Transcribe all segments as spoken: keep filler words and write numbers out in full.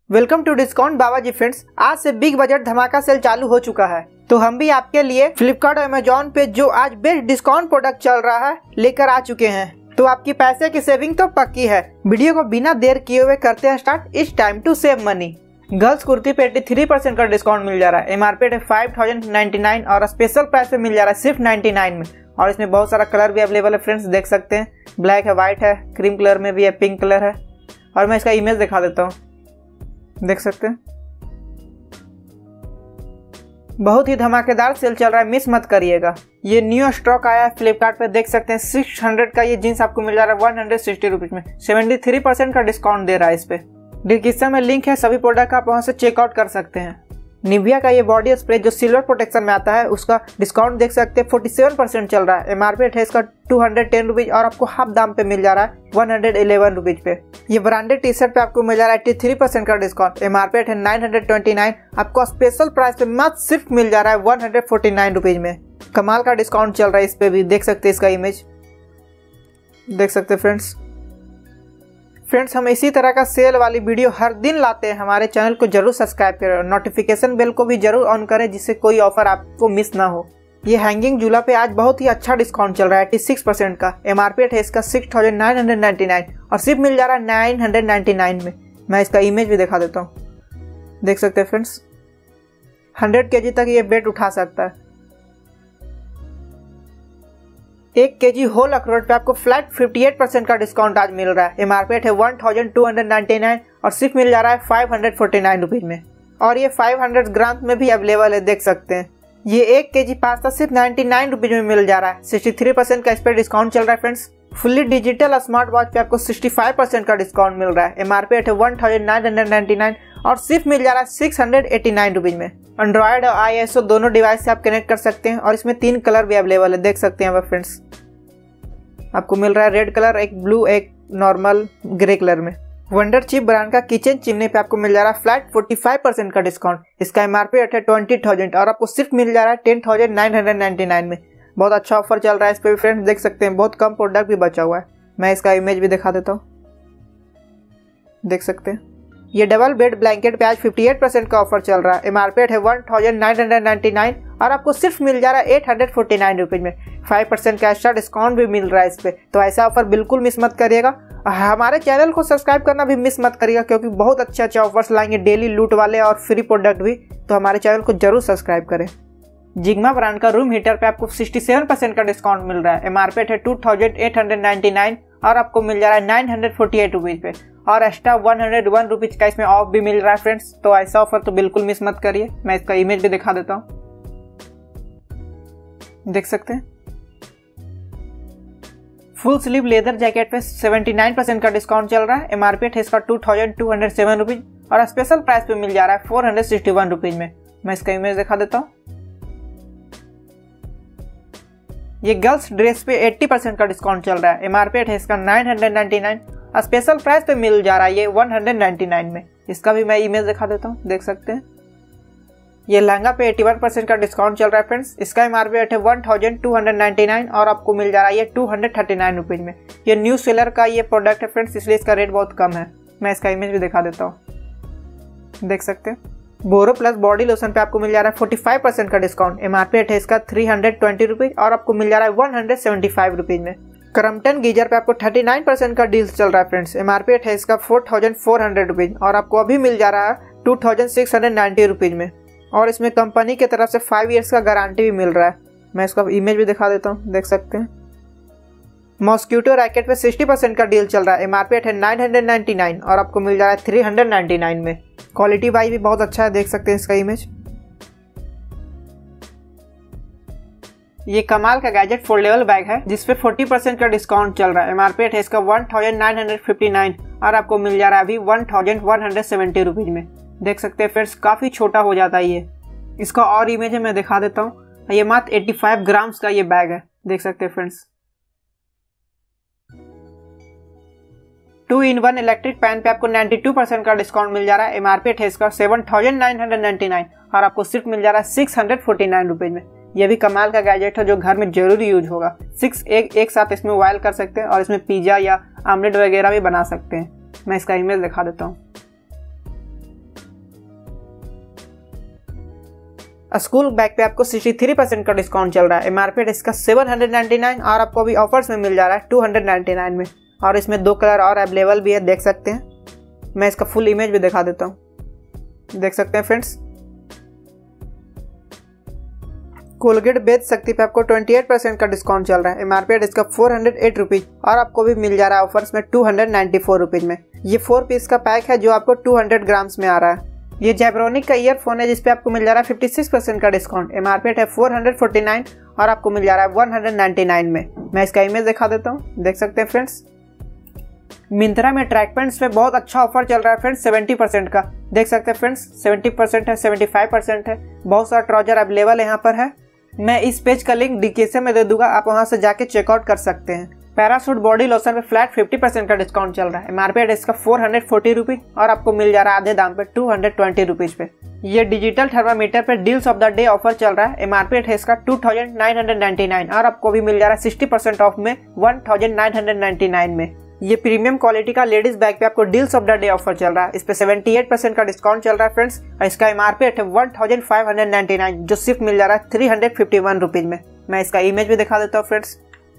Welcome to discount Babaji friends. आज से big budget धमाका सेल चालू हो चुका है, तो हम भी आपके लिए फ्लिपकार्ट और अमेजोन पे जो आज बेस्ट डिस्काउंट प्रोडक्ट चल रहा है लेकर आ चुके हैं। तो आपकी पैसे की सेविंग तो पक्की है। वीडियो को बिना देर किए हुए करते हैं start. It's time to save money. Girls kurti पे तिरासी परसेंट का डिस्काउंट मिल जा रहा है। एमआरपी है फाइव थाउजेंड नाइन्टी नाइन और स्पेशल प्राइस पे मिल जा रहा है सिर्फ नाइन्टी नाइन में। और इसमें बहुत सारा कलर भी अवेलेबल है फ्रेंड्स, देख सकते हैं। ब्लैक है, व्हाइट है, क्रीम कलर में भी है, पिंक कलर है। और मैं इसका इमेज दिखा देता हूँ, देख सकते हैं। बहुत ही धमाकेदार सेल चल रहा है, मिस मत करिएगा। ये न्यू स्टॉक आया है फ्लिपकार्ट पे, देख सकते हैं। सिक्स हंड्रेड का ये जींस आपको मिल जा रहा है वन हंड्रेड सिक्सटी रुपीज में। सेवेंटी थ्री परसेंट का डिस्काउंट दे रहा है इस पे। डिस्क्रिप्शन में लिंक है, सभी प्रोडक्ट आप वहां से चेकआउट कर सकते हैं। निविया का ये बॉडी स्प्रे जो सिल्वर प्रोटेक्शन में आता है, उसका डिस्काउंट देख सकते हैं फोर्टी सेवन परसेंट चल रहा है। एमआरपी है इसका टू हंड्रेड टेन रुपीज और आपको हाफ दाम पे मिल जा रहा है वन हंड्रेड इलेवन रुपीज पे। ये ब्रांडेड टी शर्ट पे आपको मिल जा रहा है एट्टी थ्री परसेंट का डिस्काउंट। एमआरपी है नाइन हंड्रेड ट्वेंटी नाइन, आपको स्पेशल प्राइस पे मात्र सिर्फ मिल जा रहा है one hundred forty nine rupees में। कमाल का डिस्काउंट चल रहा है इस पे भी, देख सकते हैं। इसका इमेज देख सकते हैं फ्रेंड्स। फ्रेंड्स हम इसी तरह का सेल वाली वीडियो हर दिन लाते हैं। हमारे चैनल को जरूर सब्सक्राइब करें और नोटिफिकेशन बेल को भी जरूर ऑन करें, जिससे कोई ऑफर आपको मिस ना हो। ये हैंगिंग झूला पे आज बहुत ही अच्छा डिस्काउंट चल रहा है, एट्टी सिक्स परसेंट का। एमआरपी है इसका six thousand nine hundred ninety nine और सिर्फ मिल जा रहा है नाइन हंड्रेड नाइन्टी नाइन में। मैं इसका इमेज भी दिखा देता हूँ, देख सकते हैं फ्रेंड्स। हंड्रेड के जी तक ये वेट उठा सकता है। एक केजी होल अखरोट पे आपको फ्लैट फिफ्टी एट परसेंट का डिस्काउंट आज मिल रहा है। एमआरपी है one thousand two hundred ninety nine और सिर्फ मिल जा रहा है five hundred forty nine rupees में। और ये फाइव हंड्रेड ग्राम में भी अवेलेबल है, देख सकते हैं। ये एक केजी पास्ता सिर्फ नाइन्टी नाइन रुपीज में मिल जा रहा है। सिक्सटी थ्री परसेंट का इस पर डिस्काउंट चल रहा है friends. Fully digital smart watch पे आपको सिक्सटी फाइव परसेंट का डिस्काउंट मिल रहा है। एमआरपी है one thousand nine hundred ninety nine और सिर्फ मिल जा रहा है six hundred eighty nine rupees में। एंड्रॉयड और आईएसओ दोनों डिवाइस से आप कनेक्ट कर सकते हैं और इसमें तीन कलर भी अवेलेबल है, देख सकते हैं फ्रेंड्स। आपको मिल रहा है रेड कलर, एक ब्लू, एक नॉर्मल ग्रे कलर में। वंडर चिप ब्रांड का किचन चिमनी पे आपको मिल जा रहा है फ्लैट फोर्टी फाइव परसेंट का डिस्काउंट। इसका एमआरपी है ट्वेंटी थाउजेंड और आपको सिर्फ मिल जा रहा है ten thousand nine hundred ninety nine में। बहुत अच्छा ऑफर चल रहा है इस पे भी फ्रेंड्स, देख सकते हैं। बहुत कम प्रोडक्ट भी बचा हुआ है। मैं इसका इमेज भी दिखा देता हूँ, देख सकते हैं। ये डबल बेड ब्लैंकेट पे आज फिफ्टी एट परसेंट का ऑफर चल रहा है। एमआरपी है one thousand nine hundred ninety nine और आपको सिर्फ मिल जा रहा है eight hundred forty nine rupees में। फाइव परसेंट का एक्स्ट्रा डिस्काउंट भी मिल रहा है इस पे। तो ऐसा ऑफर बिल्कुल मिस मत करिएगा। हमारे चैनल को सब्सक्राइब करना भी मिस मत करिएगा, क्योंकि बहुत अच्छे अच्छे ऑफर्स लाएंगे, डेली लूट वाले और फ्री प्रोडक्ट भी। तो हमारे चैनल को जरूर सब्सक्राइब करें। जिग्मा ब्रांड का रूम हीटर पे आपको सिक्सटी सेवन परसेंट का डिस्काउंट मिल रहा है। एमआरपी है two thousand eight hundred ninety nine और आपको मिल जा रहा है nine hundred forty eight rupees पे। और extra one hundred one rupees का इसमें ऑफ भी मिल रहा है फ्रेंड्स। तो ऐसा ऑफर तो बिल्कुल मिस मत करिए। मैं इसका इमेज भी दिखा देता हूँ, देख सकते हैं। फुल स्लीव लेदर जैकेट पे सेवेंटी नाइन परसेंट का डिस्काउंट चल रहा है। एमआरपी है इसका two thousand two hundred seven rupees और स्पेशल प्राइस पे मिल जा रहा है four hundred sixty one rupees में। मैं इसका इमेज दिखा देता हूँ। ये गर्ल्स ड्रेस पे एट्टी परसेंट का डिस्काउंट चल रहा है। एमआरपी है इसका नाइन हंड्रेड नाइन्टी नाइन और स्पेशल प्राइस पे मिल जा रहा है ये वन हंड्रेड नाइन्टी नाइन में। इसका भी मैं इमेज दिखा देता हूँ, देख सकते हैं। ये लहंगा पे इक्यासी परसेंट का डिस्काउंट चल रहा है फ्रेंड्स। इसका एमआरपी है one thousand two hundred ninety nine और आपको मिल जा रहा है ये two hundred thirty nine rupees में। ये न्यू सेलर का ये प्रोडक्ट है फ्रेंड्स, इसलिए इसका रेट बहुत कम है। मैं इसका इमेज भी दिखा देता हूँ, देख सकते हैं। बोरो प्लस बॉडी लोशन पे आपको मिल जा रहा है फोर्टी फाइव परसेंट का डिस्काउंट। एमआरपी है इसका थ्री हंड्रेड ट्वेंटी रुपीज और आपको मिल जा रहा है one hundred seventy five rupees में। क्रम्पटन गीजर पे आपको थर्टी नाइन परसेंट का डील चल रहा है फ्रेंड्स। एमआरपी है इसका four thousand four hundred rupees और आपको अभी मिल जा रहा है two thousand six hundred ninety rupees में। और इसमें कंपनी की तरफ से फाइव इयर्स का गारंटी भी मिल रहा है। मैं इसका इमेज भी दिखा देता हूँ, देख सकते हैं। मॉस्किटो रैकेट पे सिक्सटी परसेंट का डील चल रहा है। एमआरपी है नाइन हंड्रेड नाइन्टी नाइन और आपको मिल जा रहा है थ्री हंड्रेड नाइन्टी नाइन में। क्वालिटी वाइज भी बहुत अच्छा है, देख सकते हैं इसका इमेज। ये कमाल का गैजेट फोल्डेबल बैग है, जिसपे फोर्टी परसेंट का डिस्काउंट चल रहा है। एमआरपी है इसका one thousand nine hundred fifty nine और आपको मिल जा रहा है अभी one thousand one hundred seventy rupees में। देख सकते हैं फ्रेंड्स, काफी छोटा हो जाता है ये। इसका और इमेज है, मैं दिखा देता हूँ। ये मात्र एट्टी फाइव ग्राम्स का ये बैग है, देख सकते हैं friends. Two in one electric pan पे आपको नाइन्टी टू परसेंट का डिस्काउंट मिल जा रहा है। एमआरपी है इसका seven thousand nine hundred ninety nine और आपको सिर्फ मिल जा रहा है six hundred forty nine rupees में। यह भी कमाल का गैजेट है जो घर में जरूर यूज होगा। सिक्स एक एक साथ इसमें बॉयल कर सकते हैं और इसमें पिज्जा या आमलेट वगैरह भी बना सकते हैं। मैं इसका इमेज दिखा देता हूँ। स्कूल बैग पे आपको तिरसठ परसेंट का डिस्काउंट चल रहा है। एमआरपी है इसका सात सौ निन्यानवे और आपको अभी ऑफर्स में मिल जा रहा है दो सौ निन्यानवे में। और इसमें दो कलर और अवेलेबल भी है, देख सकते हैं। मैं इसका फुल इमेज भी दिखा देता हूँ, देख सकते हैं फ्रेंड्स। कोलगेट बेच सकती पे आपको अट्ठाईस परसेंट का डिस्काउंट चल रहा है। एमआरपी है इसका चार सौ आठ रुपीज और आपको भी मिल जा रहा है ऑफर्स में दो सौ चौरानवे रुपीज में। ये फोर पीस का पैक है जो आपको दो सौ ग्राम्स में आ रहा है। ये जेब्रोनिक का ईयरफोन है जिसपे आपको मिल जा रहा है छप्पन परसेंट का डिस्काउंट। एमआरपी है चार सौ उनचास और आपको मिल जा रहा है एक सौ निन्यानवे में। मैं इसका इमेज दिखा देता हूँ, देख सकते हैं फ्रेंड्स। मिंत्रा में ट्रैक पैंट्स पे बहुत अच्छा ऑफर चल रहा है फ्रेंड्स, सत्तर परसेंट का, देख सकते हैं फ्रेंड्स। सत्तर परसेंट है, पचहत्तर परसेंट है, बहुत सारा ट्राउजर अवेलेबल यहाँ पर है। मैं इस पेज का लिंक डिस्क्रिप्शन में दे दूंगा, आप वहां से जाके चेकआउट कर सकते हैं। पैराशूट बॉडी लोशन पे फ्लैट पचास परसेंट का डिस्काउंट चल रहा है। एमआरपी है इसका चार सौ चालीस रुपीज और आपको मिल जा रहा है आधे दाम पे दो सौ बीस रुपीज पे। ये डिजिटल थर्मामीटर पे deals of the day offer चल रहा है। एमआरपी है इसका नौ हज़ार नौ सौ निन्यानवे और आपको भी मिल जा रहा है साठ परसेंट ऑफ में एक हज़ार नौ सौ निन्यानवे में। ये प्रीमियम क्वालिटी का लेडीज बैग पे आपको deals of the day offer चल रहा है। इस पे अठहत्तर परसेंट का डिस्काउंट चल रहा है फ्रेंड्स। इसका एमआरपी है एक हज़ार पाँच सौ निन्यानवे जो सिर्फ मिल जा रहा है तीन सौ इक्यावन रुपीज में। मैं इसका इमेज भी दिखा देता हूँ फ्रेंड्स।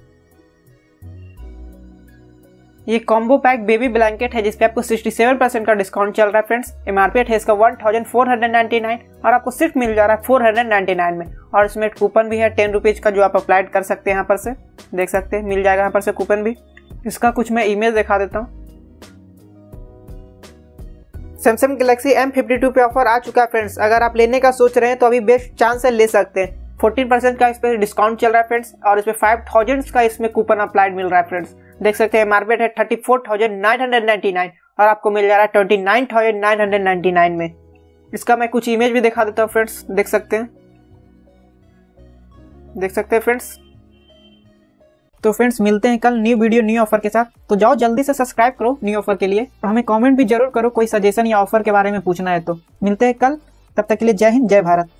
ये कॉम्बो पैक बेबी ब्लैंकेट है जिसपे आपको सड़सठ परसेंट का डिस्काउंट चल रहा है फ्रेंड्स। एमआरपी है इसका चौदह सौ निन्यानवे और आपको सिर्फ मिल जा रहा है चार सौ निन्यानवे में। और इसमें कूपन भी है टेन रुपीज का जो आप अप्लाई कर सकते हैं, यहाँ पर से देख सकते हैं, मिल जाएगा यहाँ पर से कूपन भी। इसका कुछ मैं इमेज दिखा देता हूँ। Samsung Galaxy M fifty two पे ऑफर आ चुका है फ्रेंड्स। अगर आप लेने का सोच रहे हैं तो अभी बेस्ट चांस है, ले सकते हैं। चौदह परसेंट का इस पे डिस्काउंट चल रहा है फ्रेंड्स और इसमें पाँच हज़ार का इसमें कूपन अप्लाइड मिल रहा है फ्रेंड्स, देख सकते हैं। एमआरपी है चौंतीस हज़ार नौ सौ निन्यानवे और आपको मिल जा रहा है उनतीस हज़ार नौ सौ निन्यानवे में। इसका मैं कुछ इमेज भी दिखा देता हूँ फ्रेंड्स, देख सकते हैं, देख सकते हैं फ्रेंड्स। तो फ्रेंड्स मिलते हैं कल न्यू वीडियो न्यू ऑफर के साथ। तो जाओ जल्दी से सब्सक्राइब करो न्यू ऑफर के लिए और हमें कमेंट भी जरूर करो कोई सजेशन या ऑफर के बारे में पूछना है तो। मिलते हैं कल, तब तक के लिए जय हिंद जय भारत।